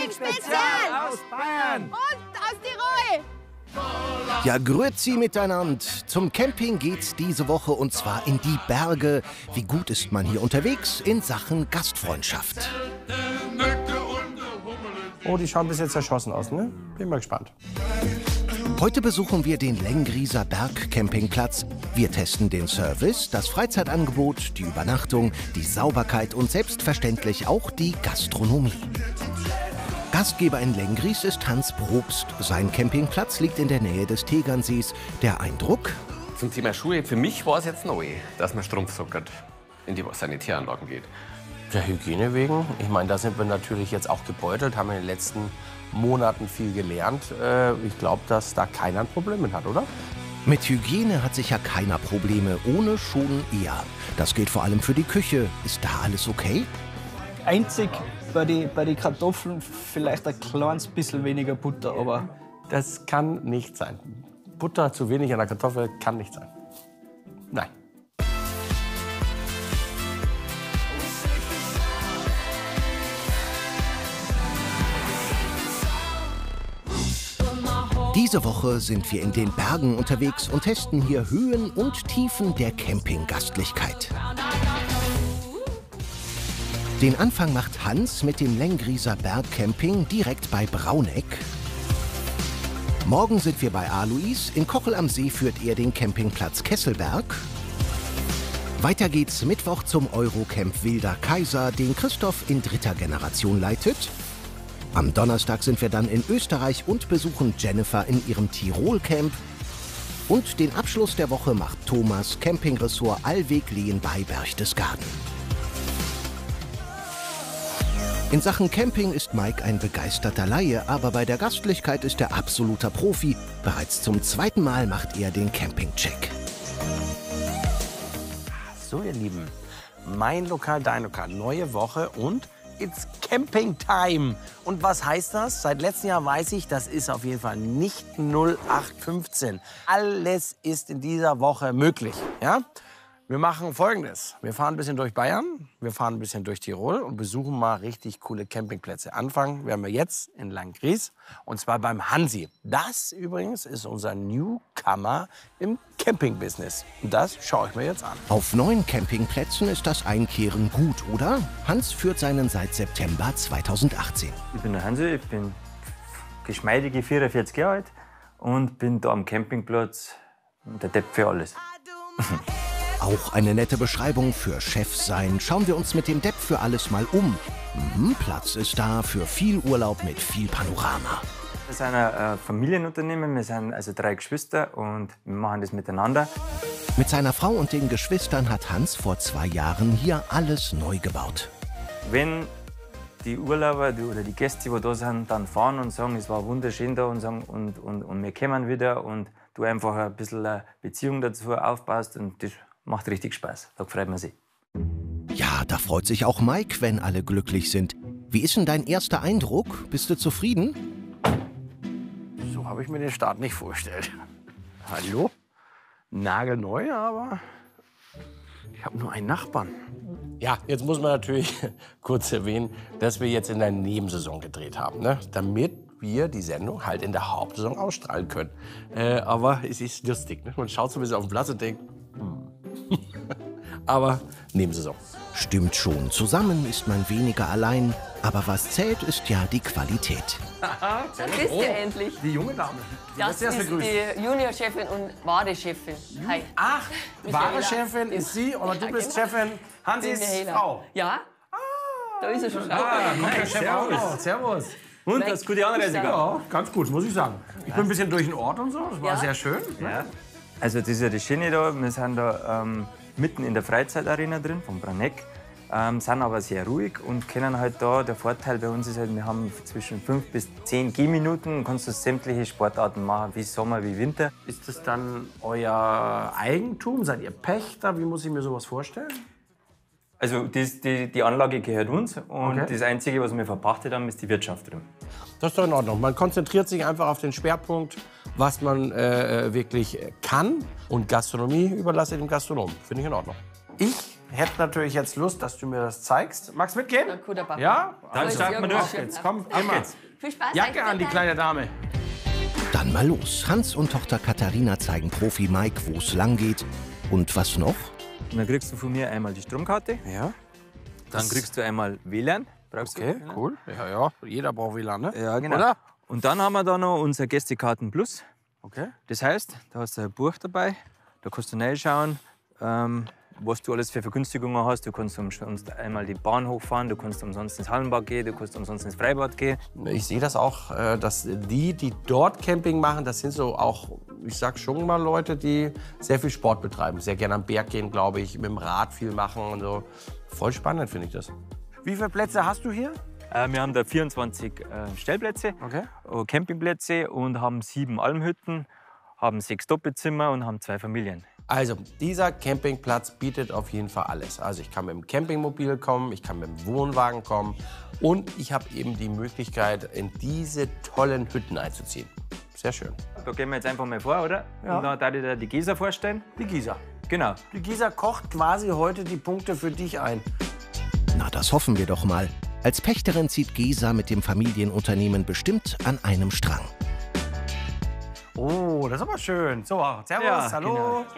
Spezial aus Bayern und aus Tirol. Ja, grüezi miteinander. Zum Camping geht's diese Woche und zwar in die Berge. Wie gut ist man hier unterwegs in Sachen Gastfreundschaft? Oh, die schauen bis jetzt erschossen aus, ne? Bin mal gespannt. Heute besuchen wir den Lengrieser Bergcampingplatz. Wir testen den Service, das Freizeitangebot, die Übernachtung, die Sauberkeit und selbstverständlich auch die Gastronomie. Gastgeber in Lengries ist Hans Probst. Sein Campingplatz liegt in der Nähe des Tegernsees. Der Eindruck? Zum Thema Schuhe, für mich war es jetzt neu, dass man strumpfsockert in die Sanitäranlagen geht. Der Hygiene wegen. Ich meine, da sind wir natürlich jetzt auch gebeutelt, haben in den letzten Monaten viel gelernt. Ich glaube, dass da keiner ein Problem mit hat, oder? Mit Hygiene hat sicher keiner Probleme, ohne schon eher. Das gilt vor allem für die Küche. Ist da alles okay? Einzig bei den Kartoffeln vielleicht ein kleines bisschen weniger Butter, aber... Das kann nicht sein. Butter zu wenig an der Kartoffel kann nicht sein. Nein. Diese Woche sind wir in den Bergen unterwegs und testen hier Höhen und Tiefen der Campinggastlichkeit. Den Anfang macht Hans mit dem Lengrieser Bergcamping direkt bei Brauneck. Morgen sind wir bei Alois. In Kochel am See führt er den Campingplatz Kesselberg. Weiter geht's Mittwoch zum Eurocamp Wilder Kaiser, den Christoph in 3. Generation leitet. Am Donnerstag sind wir dann in Österreich und besuchen Jennifer in ihrem Tirol-Camp. Und den Abschluss der Woche macht Thomas Campingressort Allweg-Lehen bei Berchtesgaden. In Sachen Camping ist Mike ein begeisterter Laie, aber bei der Gastlichkeit ist er absoluter Profi. Bereits zum 2. Mal macht er den Campingcheck. So, ihr Lieben, mein Lokal, dein Lokal, neue Woche und it's Camping Time. Und was heißt das? Seit letztem Jahr weiß ich, das ist auf jeden Fall nicht 0815. Alles ist in dieser Woche möglich. Ja? Wir machen Folgendes. Wir fahren ein bisschen durch Bayern, wir fahren ein bisschen durch Tirol und besuchen mal richtig coole Campingplätze. Anfangen werden wir jetzt in Langgries und zwar beim Hansi. Das übrigens ist unser Newcomer im Campingbusiness. Und das schaue ich mir jetzt an. Auf 9 Campingplätzen ist das Einkehren gut, oder? Hans führt seinen seit September 2018. Ich bin der Hansi, ich bin geschmeidige 44 Jahre alt und bin da am Campingplatz der Depp für alles. Auch eine nette Beschreibung für Chef sein. Schauen wir uns mit dem Depp für alles mal um. Platz ist da für viel Urlaub mit viel Panorama. Wir sind ein Familienunternehmen, wir sind also 3 Geschwister und wir machen das miteinander. Mit seiner Frau und den Geschwistern hat Hans vor 2 Jahren hier alles neu gebaut. Wenn die Urlauber oder die Gäste, die da sind, dann fahren und sagen, es war wunderschön da und sagen, und wir kommen wieder und du einfach ein bisschen eine Beziehung dazu aufbaust und das macht richtig Spaß. Da freut man sich. Ja, da freut sich auch Mike, wenn alle glücklich sind. Wie ist denn dein erster Eindruck? Bist du zufrieden? So habe ich mir den Start nicht vorgestellt. Hallo? Nagelneu, aber ich habe nur einen Nachbarn. Ja, jetzt muss man natürlich kurz erwähnen, dass wir jetzt in der Nebensaison gedreht haben, ne? Damit wir die Sendung halt in der Hauptsaison ausstrahlen können. Aber es ist lustig, ne? Man schaut so ein bisschen auf den Platz und denkt, aber Nebensaison. Stimmt schon, zusammen ist man weniger allein. Aber was zählt, ist ja die Qualität. Da bist du endlich. Die junge Dame. Das ist die Juniorchefin und Wahre-Chefin. Hi. Ach, wahre Chefin ist sie, aber du bist genau. Chefin Hansis Frau. Ja, da ist er schon. Kommt der Chef auch noch. Servus. Und das ist gute Anreise. Ja, ganz gut, muss ich sagen. Ich bin ein bisschen durch den Ort und so, das war sehr schön. Ja. Also das ist ja das Schöne da, wir sind da mitten in der Freizeitarena drin, von Brauneck, sind aber sehr ruhig und können halt da, der Vorteil bei uns ist halt, wir haben zwischen 5 bis 10 Gehminuten, kannst du sämtliche Sportarten machen, wie Sommer, wie Winter. Ist das dann euer Eigentum? Seid ihr Pächter? Wie muss ich mir sowas vorstellen? Also die Anlage gehört uns und das Einzige, was wir verpachtet haben, ist die Wirtschaft drin. Das ist doch in Ordnung. Man konzentriert sich einfach auf den Schwerpunkt, was man wirklich kann. Und Gastronomie überlasse dem Gastronomen. Finde ich in Ordnung. Ich hätte natürlich jetzt Lust, dass du mir das zeigst. Magst du mitgehen? Na, guter Bach. Ja? Dann starten wir durch. Jetzt komm, immer. Viel Spaß. Jacke an, die kleine Dame. Dann mal los. Hans und Tochter Katharina zeigen Profi Mike, wo es lang geht. Und was noch? Und dann kriegst du von mir einmal die Stromkarte. Ja. Dann kriegst du einmal WLAN. Brauchst Okay, du? cool. Ja, jeder braucht WLAN, ne? Ja, genau. Oder? Und dann haben wir da noch unser Gästekarten Plus. Okay. Das heißt, da hast du ein Buch dabei, da kannst du reinschauen, was du alles für Vergünstigungen hast. Du kannst umsonst einmal die Bahn hochfahren, du kannst umsonst ins Hallenbad gehen, du kannst umsonst ins Freibad gehen. Ich sehe das auch, dass die dort Camping machen, das sind so auch, ich sag schon mal Leute, die sehr viel Sport betreiben. Sehr gerne am Berg gehen, glaube ich, mit dem Rad viel machen und so. Voll spannend finde ich das. Wie viele Plätze hast du hier? Wir haben da 24 Stellplätze, Okay. Campingplätze und haben 7 Almhütten, haben 6 Doppelzimmer und haben 2 Familien. Also, dieser Campingplatz bietet auf jeden Fall alles. Also, ich kann mit dem Campingmobil kommen, ich kann mit dem Wohnwagen kommen und ich habe eben die Möglichkeit, in diese tollen Hütten einzuziehen. Sehr schön. Da gehen wir jetzt einfach mal vor, oder? Ja. Und dann darf ich dir die Gesa vorstellen. Die Gisa. Genau. Die Gisa kocht quasi heute die Punkte für dich ein. Na, das hoffen wir doch mal. Als Pächterin zieht Gesa mit dem Familienunternehmen bestimmt an einem Strang. Oh, das ist aber schön. So, servus, Ja, hallo.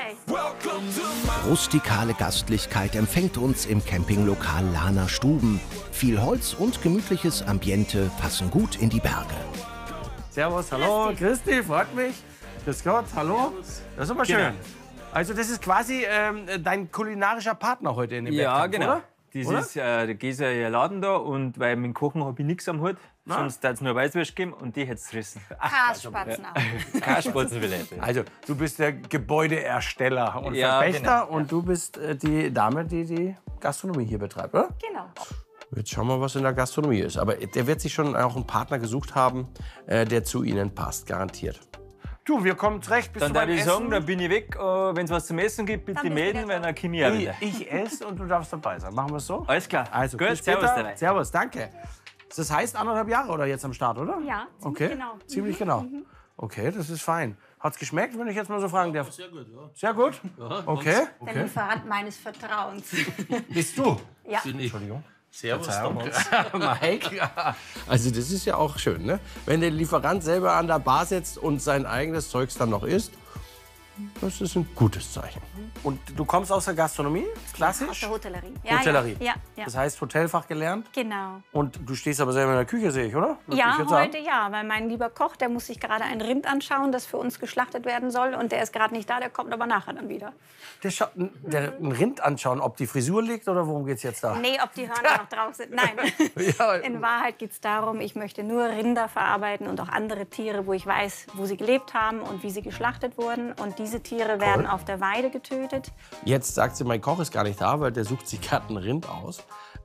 Rustikale Gastlichkeit empfängt uns im Campinglokal Lahner Stuben. Viel Holz und gemütliches Ambiente passen gut in die Berge. Servus, hallo, Christi, freut mich. Grüß Gott, hallo. Das ist aber schön. Genau. Also das ist quasi dein kulinarischer Partner heute in dem Ja, Wettkampf, genau. oder? Das Oder? ist der Gesa ihr Laden da und weil mit dem Kochen habe ich nichts am Hut. Sonst hätte es nur Weißwürst geben und die hätte es gerissen. Kasperzen auch. Kein Spatzenfilet. Also du bist der Gebäudeersteller und Ja, Verpächter genau. und du bist die Dame, die die Gastronomie hier betreibt, oder? Genau. Jetzt schauen wir, was in der Gastronomie ist. Aber der wird sich schon auch einen Partner gesucht haben, der zu Ihnen passt, garantiert. Du, wir kommen zurecht. Bist Dann du darf beim ich Essen? sagen, dann bin ich weg. Wenn es was zum Essen gibt, bitte Dann bist du melden, wieder weil da. dann komme ich auch wieder. Ich esse und du darfst dabei sein. Machen wir es so? Alles klar. Also, gut, bis servus später. dabei. Servus, danke. Das heißt 1,5 Jahre oder jetzt am Start, oder? Ja, ziemlich Okay. genau. Ziemlich genau. Okay, das ist fein. Hat's geschmeckt, wenn ich jetzt mal so fragen darf? Sehr gut, ja. Sehr gut? Okay. Der Lieferant meines Vertrauens. Bist du? Ja. Entschuldigung. Servus, Mike. Also das ist ja auch schön, ne? Wenn der Lieferant selber an der Bar sitzt und sein eigenes Zeugs dann noch isst, das ist ein gutes Zeichen. Und du kommst aus der Gastronomie, Aus klassisch? der Hotellerie. Ja, Hotellerie. Ja, ja. Das heißt Hotelfach gelernt? Genau. Und du stehst aber selber in der Küche, sehe ich, oder? Würde Ja, ich jetzt heute sagen. ja, weil mein lieber Koch, der muss sich gerade ein Rind anschauen, das für uns geschlachtet werden soll. Und der ist gerade nicht da, der kommt aber nachher dann wieder. Der ein Rind anschauen, ob die Frisur liegt oder worum geht's jetzt da? Nee, ob die Hörner noch drauf sind. Nein. Ja. In Wahrheit geht es darum, ich möchte nur Rinder verarbeiten und auch andere Tiere, wo ich weiß, wo sie gelebt haben und wie sie geschlachtet wurden. Und diese Tiere werden auf der Weide getötet. Jetzt sagt sie, mein Koch ist gar nicht da, weil der sucht sich gerade ein Rind aus.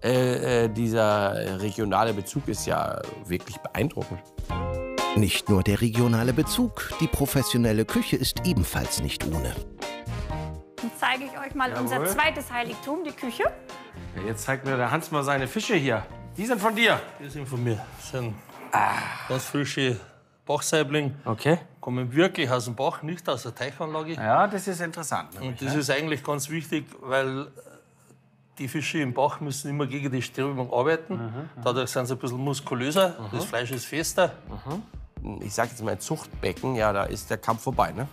Dieser regionale Bezug ist ja wirklich beeindruckend. Nicht nur der regionale Bezug, die professionelle Küche ist ebenfalls nicht ohne. Dann zeige ich euch mal unser zweites Heiligtum, die Küche. Ja, jetzt zeigt mir der Hans mal seine Fische hier. Die sind von dir. Die sind von mir. Das sind ganz frische Bachsaibling. Okay. Kommen wirklich aus dem Bach, nicht aus der Teichanlage. Ja, das ist interessant. Und das ist eigentlich ganz wichtig, weil die Fische im Bach müssen immer gegen die Strömung arbeiten. Dadurch sind sie ein bisschen muskulöser, das Fleisch ist fester. Ich sage jetzt mal ein Zuchtbecken, ja, da ist der Kampf vorbei. Ne?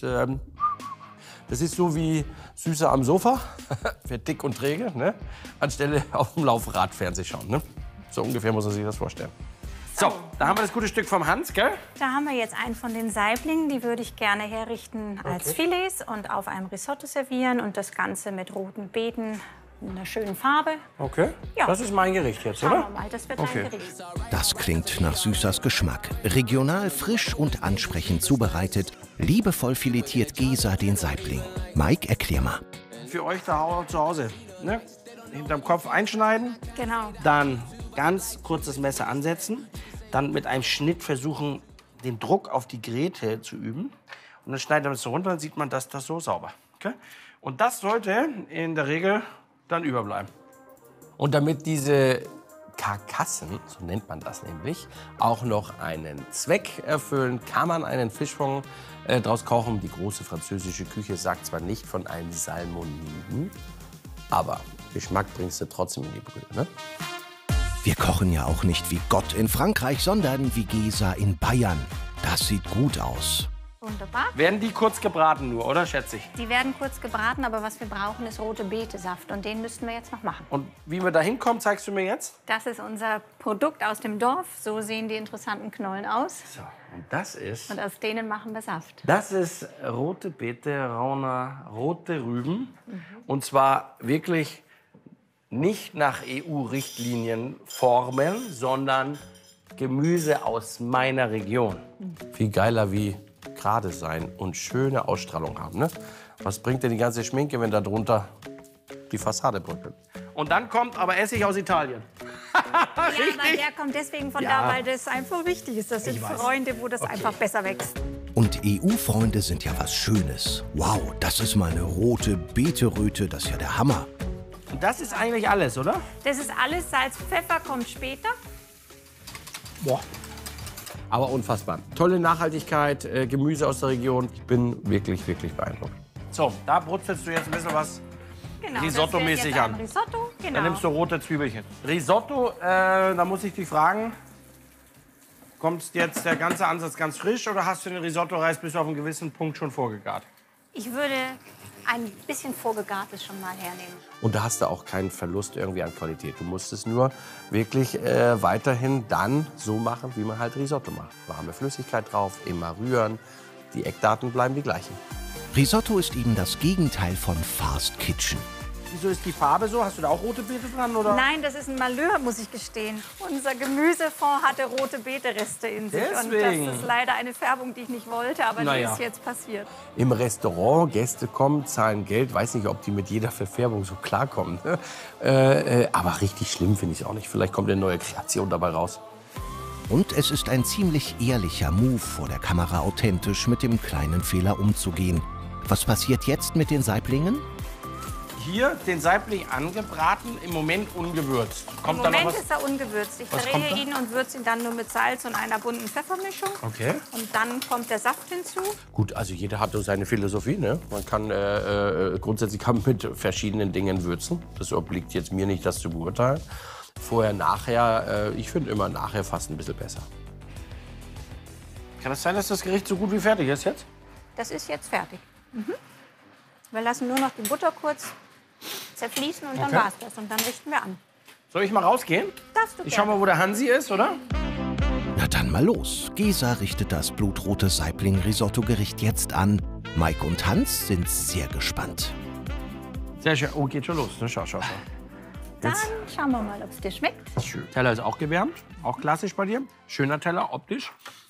Das ist so wie Süßer am Sofa, für dick und träge, ne? Anstelle auf dem Laufrad Fernseh schauen. Ne? So ungefähr muss man sich das vorstellen. So, da haben wir das gute Stück vom Hans, gell? Da haben wir jetzt einen von den Saiblingen, die würde ich gerne herrichten als Filets und auf einem Risotto servieren und das Ganze mit roten Beeten in einer schönen Farbe. Okay. Ja. Das ist mein Gericht jetzt, Schauen wir oder? mal, das wird Okay. ein Gericht. Das klingt nach Süßers Geschmack. Regional, frisch und ansprechend zubereitet, liebevoll filetiert Gesa den Saibling. Mike, erklär mal. Für euch da zu Hause. Ne? Hinterm Kopf einschneiden, Genau. dann ganz kurz das Messer ansetzen, dann mit einem Schnitt versuchen, den Druck auf die Gräte zu üben. Und dann schneidet man es so runter, dann sieht man, dass das so sauber. Okay? Und das sollte in der Regel dann überbleiben. Und damit diese Karkassen, so nennt man das nämlich, auch noch einen Zweck erfüllen, kann man einen Fischfond draus kochen. Die große französische Küche sagt zwar nicht von einem Salmoniden, Aber Geschmack bringst du trotzdem in die Brühe, ne? Wir kochen ja auch nicht wie Gott in Frankreich, sondern wie Gesa in Bayern. Das sieht gut aus. Wunderbar. Werden die kurz gebraten nur, oder, schätze ich? Die werden kurz gebraten, aber was wir brauchen, ist rote Betesaft. Und den müssten wir jetzt noch machen. Und wie wir da hinkommen, zeigst du mir jetzt? Das ist unser Produkt aus dem Dorf. So sehen die interessanten Knollen aus. So, und das ist... Und aus denen machen wir Saft. Das ist rote Beete, Rauner, rote Rüben. Und zwar wirklich nicht nach EU-Richtlinien formen, sondern Gemüse aus meiner Region. Viel geiler wie gerade sein und schöne Ausstrahlung haben. Ne? Was bringt denn die ganze Schminke, wenn da drunter die Fassade bröckelt? Und dann kommt aber Essig aus Italien. Ja, aber der kommt deswegen von da, weil das einfach wichtig ist. Das sind Freunde, wo das einfach besser wächst. Und EU-Freunde sind ja was Schönes. Wow, das ist mal eine rote Beeteröte, das ist ja der Hammer. Und das ist eigentlich alles, oder? Das ist alles. Salz, Pfeffer kommt später. Boah. Aber unfassbar. Tolle Nachhaltigkeit, Gemüse aus der Region. Ich bin wirklich, wirklich beeindruckt. So, da brutzelst du jetzt ein bisschen was Genau, Risotto-mäßig an. Risotto, genau. Dann nimmst du rote Zwiebelchen. Risotto, da muss ich dich fragen, kommt jetzt der ganze Ansatz ganz frisch oder hast du den Risotto-Reis bis auf einen gewissen Punkt schon vorgegart? Ich würde ein bisschen vorgegartes schon mal hernehmen. Und da hast du auch keinen Verlust irgendwie an Qualität. Du musst es nur wirklich weiterhin dann so machen, wie man halt Risotto macht. Warme Flüssigkeit drauf, immer rühren. Die Eckdaten bleiben die gleichen. Risotto ist eben das Gegenteil von Fast Kitchen. Wieso ist die Farbe so? Hast du da auch rote Beete dran, oder? Nein, das ist ein Malheur, muss ich gestehen. Unser Gemüsefond hatte rote Beetereste in sich. Deswegen. Und das ist leider eine Färbung, die ich nicht wollte, aber die ist jetzt passiert. Im Restaurant, Gäste kommen, zahlen Geld. Weiß nicht, ob die mit jeder Verfärbung so klarkommen. Ne? Aber richtig schlimm finde ich es auch nicht. Vielleicht kommt eine neue Kreation dabei raus. Und es ist ein ziemlich ehrlicher Move, vor der Kamera authentisch mit dem kleinen Fehler umzugehen. Was passiert jetzt mit den Saiblingen? Hier den Saibling angebraten, im Moment ungewürzt. Im Moment ist er ungewürzt. Ich drehe ihn und würze ihn dann nur mit Salz und einer bunten Pfeffermischung. Okay. Und dann kommt der Saft hinzu. Gut, also jeder hat so seine Philosophie. Ne? Man kann grundsätzlich kann man mit verschiedenen Dingen würzen. Das obliegt jetzt mir nicht, das zu beurteilen. Vorher, nachher, ich finde immer nachher fast ein bisschen besser. Kann es sein, dass das Gericht so gut wie fertig ist jetzt? Das ist jetzt fertig. Wir lassen nur noch die Butter kurz zerfließen und dann war's das. Und dann richten wir an. Soll ich mal rausgehen? Darfst du Ich schau mal, wo der Hansi ist, oder? Na dann mal los. Gesa richtet das blutrote Saibling-Risotto-Gericht jetzt an. Mike und Hans sind sehr gespannt. Sehr schön. Oh, geht schon los. Ne? Schau. Dann schauen wir mal, ob es dir schmeckt. Schön. Teller ist auch gewärmt. Auch klassisch bei dir. Schöner Teller, optisch.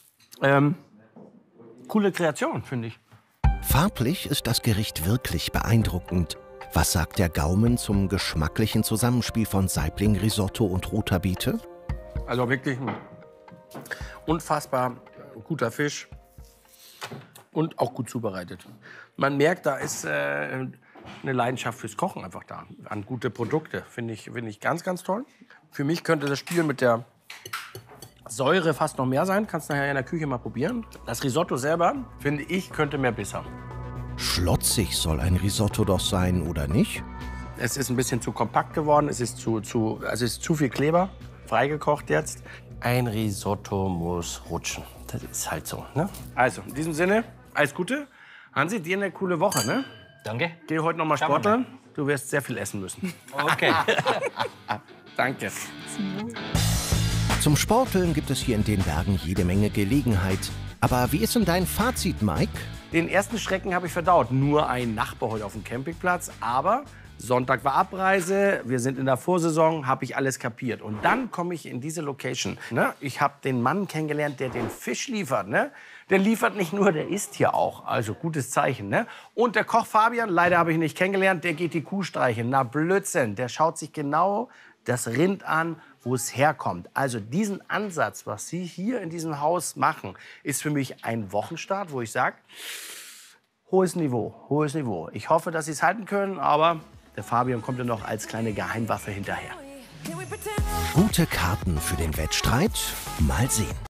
Coole Kreation, finde ich. Farblich ist das Gericht wirklich beeindruckend. Was sagt der Gaumen zum geschmacklichen Zusammenspiel von Saibling, Risotto und roter Beete? Also wirklich ein unfassbar guter Fisch und auch gut zubereitet. Man merkt, da ist eine Leidenschaft fürs Kochen einfach da. An gute Produkte finde ich ganz, ganz toll. Für mich könnte das Spiel mit der Säure fast noch mehr sein. Kannst nachher in der Küche mal probieren. Das Risotto selber, finde ich, könnte mehr Biss haben. Schlotzig soll ein Risotto doch sein, oder nicht? Es ist ein bisschen zu kompakt geworden. Es ist zu viel Kleber. Freigekocht jetzt. Ein Risotto muss rutschen. Das ist halt so. Ne? Also, in diesem Sinne, alles Gute. Hansi, dir eine coole Woche. Ne? Danke. Geh heute noch mal sporteln. Du wirst sehr viel essen müssen. Okay. Danke. Zum Sporteln gibt es hier in den Bergen jede Menge Gelegenheit. Aber wie ist denn dein Fazit, Mike? Den ersten Schrecken habe ich verdaut. Nur ein Nachbar heute auf dem Campingplatz. Aber Sonntag war Abreise, wir sind in der Vorsaison, habe ich alles kapiert. Und dann komme ich in diese Location. Ne? Ich habe den Mann kennengelernt, der den Fisch liefert. Ne? Der liefert nicht nur, der isst hier auch. Also gutes Zeichen. Ne? Und der Koch Fabian, leider habe ich ihn nicht kennengelernt, der geht die Kuh streicheln. Na Blödsinn, der schaut sich genau das Rind an, wo es herkommt. Also diesen Ansatz, was Sie hier in diesem Haus machen, ist für mich ein Wochenstart, wo ich sage, hohes Niveau, hohes Niveau. Ich hoffe, dass Sie es halten können, aber der Fabian kommt ja noch als kleine Geheimwaffe hinterher. Gute Karten für den Wettstreit? Mal sehen.